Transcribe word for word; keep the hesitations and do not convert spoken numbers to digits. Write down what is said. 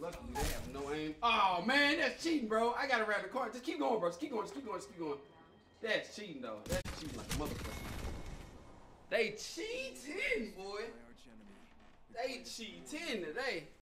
Luckily, they have no aim. Oh, man, that's cheating, bro. I got to wrap the card. Just keep going, bro. Just keep going. Just keep going. Just keep going. That's cheating, though. That's cheating like a motherfucker. They cheating, boy. They cheating today.